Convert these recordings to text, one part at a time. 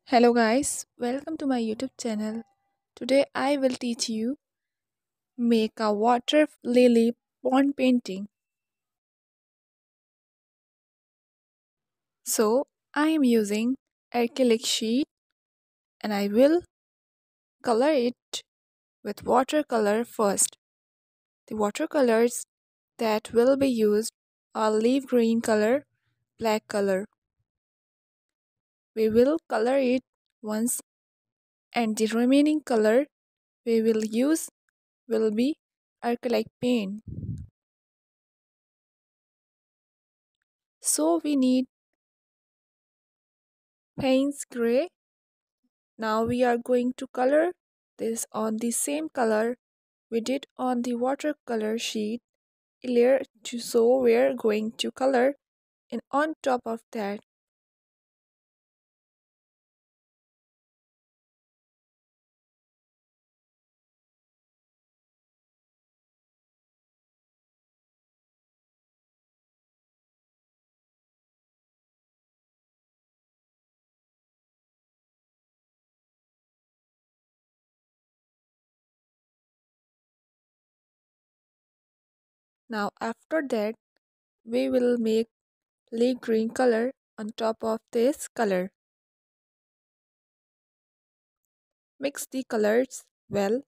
Hello guys, welcome to my YouTube channel. Today I will teach you make a water lily pond painting. So I am using acrylic sheet and I will color it with watercolor first. The watercolors that will be used are leaf green color, black color. We will color it once and the remaining color we will use will be acrylic paint. So we need Payne's gray. Now we are going to color this on the same color we did on the watercolor sheet earlier, so we're going to color and on top of that. Now after that we will make leaf green color on top of this color. Mix the colors well.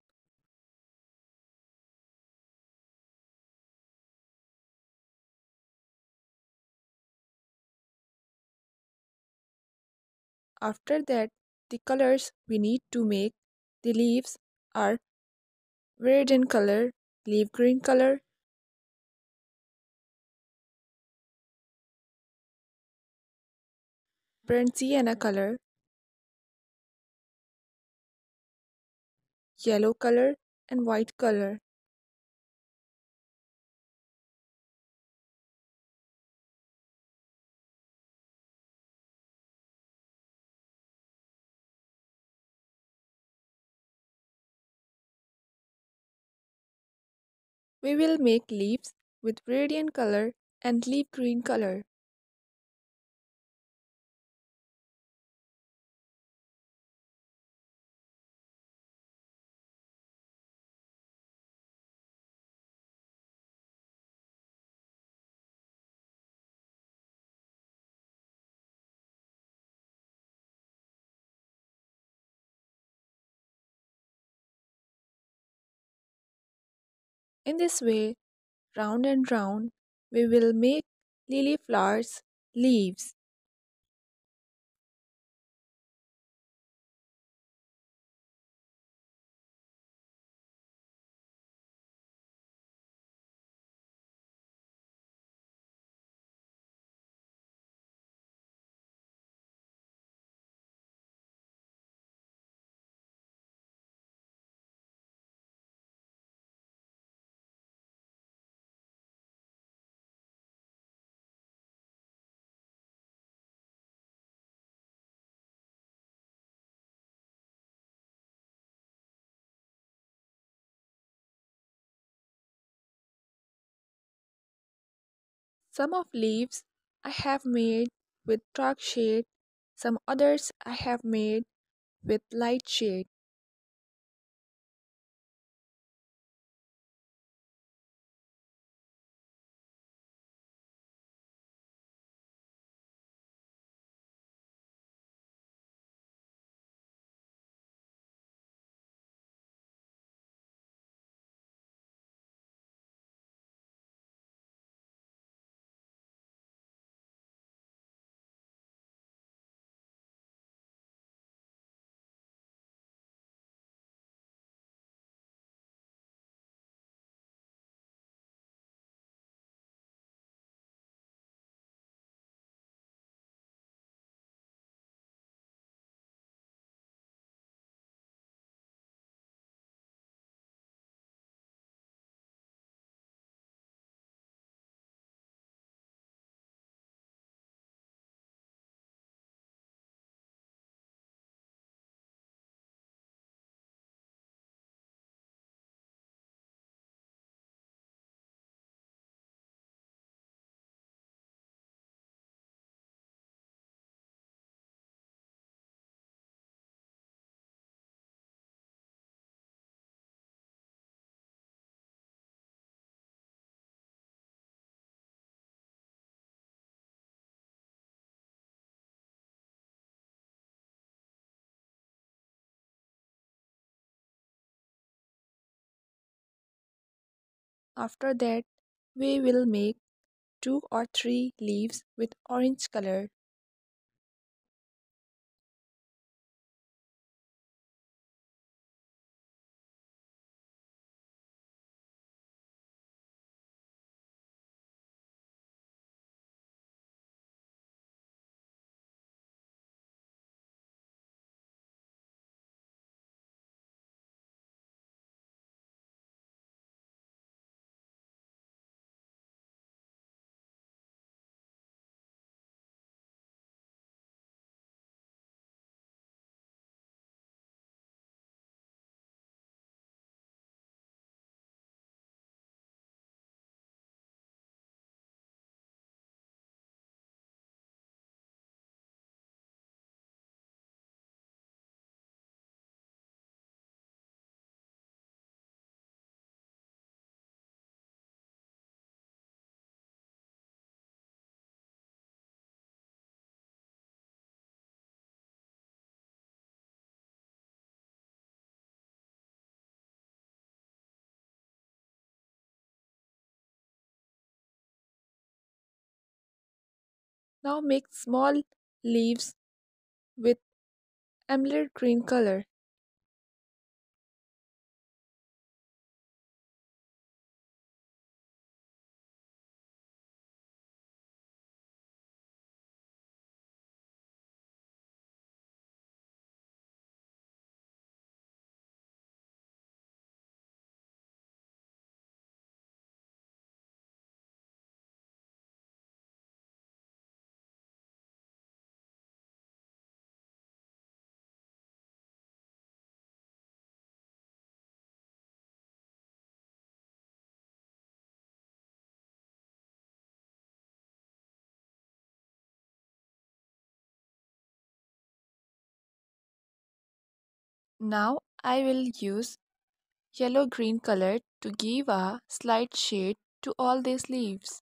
After that the colors we need to make the leaves are verdant color, leaf green color, burnt sienna color, yellow color and white color. We will make leaves with gradient color and leaf green color. In this way, round and round, we will make lily flowers leaves. Some of leaves I have made with dark shade, some others I have made with light shade. After that, we will make 2 or 3 leaves with orange color. Now make small leaves with emerald green color. Now I will use yellow green color to give a slight shade to all these leaves.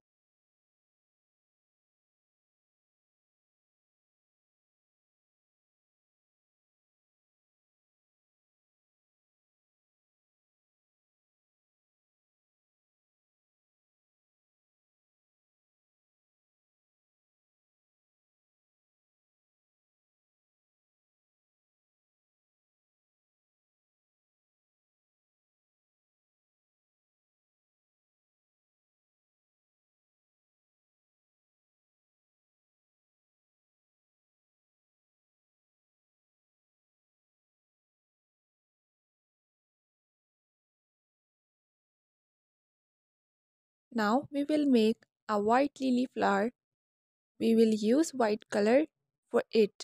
Now we will make a white lily flower. We will use white color for it.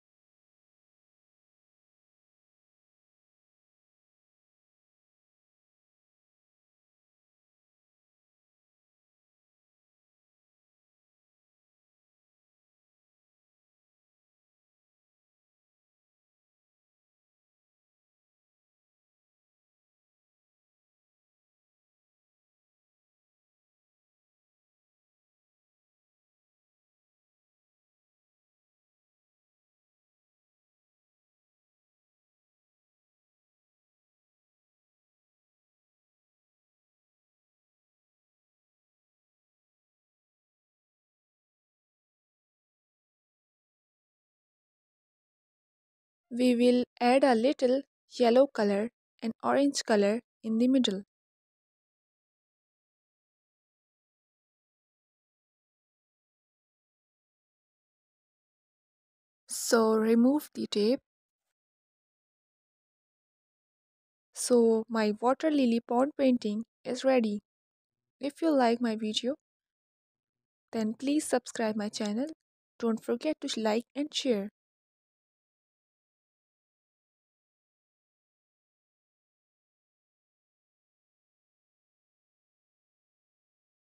We will add a little yellow color and orange color in the middle. So remove the tape. So my water lily pond painting is ready. If you like my video, then please subscribe my channel. Don't forget to like and share.